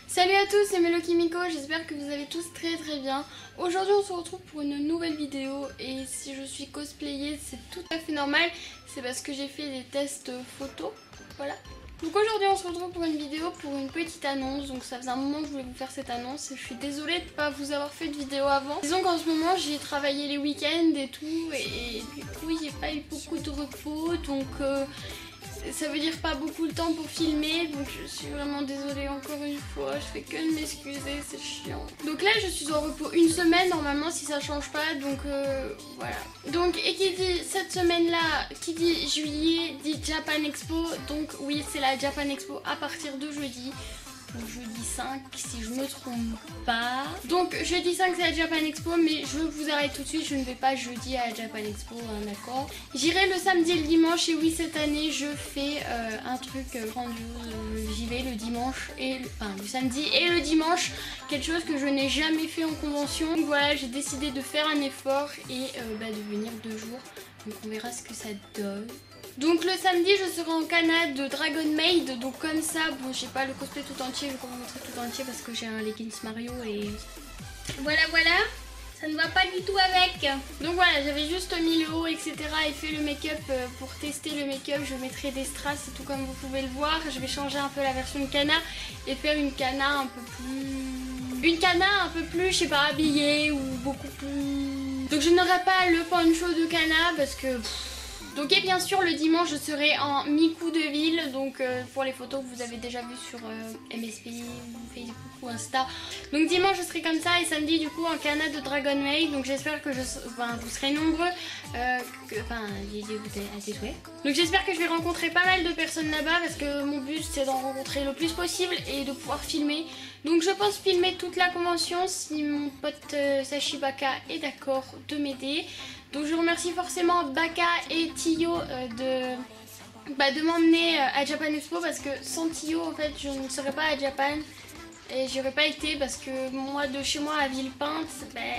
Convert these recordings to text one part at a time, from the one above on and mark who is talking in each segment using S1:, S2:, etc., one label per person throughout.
S1: Salut à tous, c'est Melo Kimiko, j'espère que vous allez tous très bien. Aujourd'hui on se retrouve pour une nouvelle vidéo et si je suis cosplayée c'est tout à fait normal, c'est parce que j'ai fait des tests photos, voilà. Donc aujourd'hui on se retrouve pour une vidéo, pour une petite annonce, donc ça faisait un moment que je voulais vous faire cette annonce et je suis désolée de ne pas vous avoir fait de vidéo avant. Disons qu'en ce moment j'ai travaillé les week-ends et tout et du coup j'ai pas eu beaucoup de repos, donc ça veut dire pas beaucoup de temps pour filmer, donc je suis vraiment désolée encore une fois, je fais que de m'excuser, c'est chiant. Donc là je suis en repos une semaine normalement si ça change pas, donc voilà. Donc et qui dit cette semaine là, qui dit juillet dit Japan Expo, donc oui c'est la Japan Expo à partir de jeudi. Donc jeudi 5 si je me trompe pas. Donc jeudi 5 c'est la Japan Expo, mais je vous arrête tout de suite, je ne vais pas jeudi à la Japan Expo, hein, d'accord. J'irai le samedi et le dimanche et oui cette année je fais un truc grandiose, j'y vais le dimanche et le samedi et le dimanche, quelque chose que je n'ai jamais fait en convention. Donc voilà, j'ai décidé de faire un effort et de venir 2 jours, donc on verra ce que ça donne. Donc le samedi je serai en Canada de Dragon Maid, donc comme ça, bon j'ai pas le cosplay tout entier, je vais pas vous montrer tout entier parce que j'ai un leggings Mario et voilà, ça ne va pas du tout avec. Donc voilà, j'avais juste mis le haut etc et fait le make-up pour tester le make-up, je mettrai des strass et tout comme vous pouvez le voir. Je vais changer un peu la version de Kana et faire une Kana un peu plus... je sais pas, habillée ou beaucoup plus... Donc je n'aurai pas le poncho de Kana parce que... Donc et bien sûr le dimanche je serai en Miku de ville, donc pour les photos que vous avez déjà vues sur MSP, Facebook ou Insta. Donc dimanche je serai comme ça et samedi du coup en Canada de Dragon Maid, donc j'espère que vous serez nombreux, à tes souhaits. Donc j'espère que je vais rencontrer pas mal de personnes là-bas parce que mon but c'est d'en rencontrer le plus possible et de pouvoir filmer. Donc je pense filmer toute la convention si mon pote Sashi Baka est d'accord de m'aider. Donc je remercie forcément Baka et Tio de m'emmener à Japan Expo parce que sans Tio en fait je ne serais pas à Japan et j'y aurais pas été parce que moi de chez moi à Villepinte,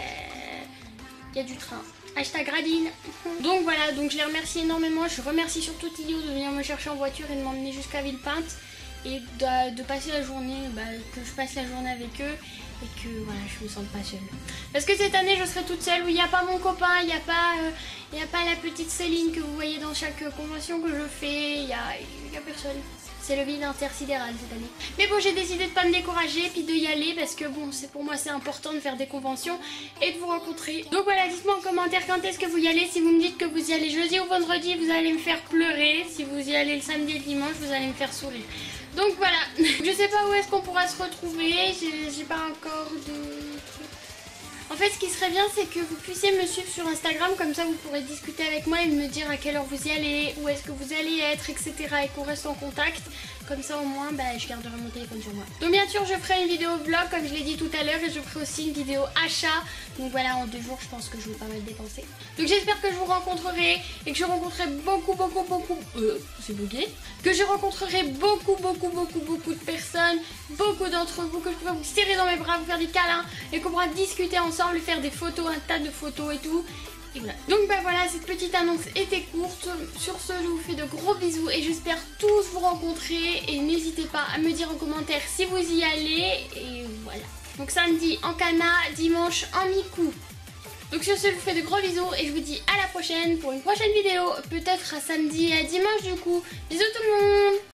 S1: il y a du train. Hashtag Radine. Donc voilà, donc je les remercie énormément. Je remercie surtout Tio de venir me chercher en voiture et de m'emmener jusqu'à Villepinte et de passer la journée, que je passe la journée avec eux et que voilà, je me sente pas seule. Parce que cette année je serai toute seule, où il n'y a pas mon copain, il n'y a pas la petite Céline que vous voyez dans chaque convention que je fais, il y a personne. C'est le vide intersidéral cette année. Mais bon, j'ai décidé de pas me décourager puis de y aller parce que bon, pour moi c'est important de faire des conventions et de vous rencontrer. Donc voilà, dites-moi en commentaire quand est-ce que vous y allez. Si vous me dites que vous y allez jeudi ou vendredi, vous allez me faire pleurer. Si vous y allez le samedi et le dimanche, vous allez me faire sourire. Donc voilà, je sais pas où est-ce qu'on pourra se retrouver, j'ai pas encore de trucs. En fait ce qui serait bien c'est que vous puissiez me suivre sur Instagram, comme ça vous pourrez discuter avec moi et me dire à quelle heure vous y allez, où est-ce que vous allez être, etc. et qu'on reste en contact. Comme ça au moins je garderai mon téléphone sur moi. Donc bien sûr je ferai une vidéo vlog comme je l'ai dit tout à l'heure et je ferai aussi une vidéo achat. Donc voilà, en 2 jours je pense que je vais pas mal dépenser. Donc j'espère que je vous rencontrerai et que je rencontrerai beaucoup c'est bugué. Que je rencontrerai beaucoup de personnes, beaucoup d'entre vous, que je pourrai vous serrer dans mes bras, vous faire des câlins et qu'on pourra discuter ensemble, faire des photos, un tas de photos et tout. Et voilà. Donc voilà, cette petite annonce était courte. Sur ce, je vous fais de gros bisous et j'espère tous vous rencontrer. Et n'hésitez pas à me dire en commentaire si vous y allez. Et voilà. Donc samedi en Kana, dimanche en Miku. Donc sur ce, je vous fais de gros bisous et je vous dis à la prochaine pour une prochaine vidéo. Peut-être à samedi et à dimanche du coup. Bisous tout le monde!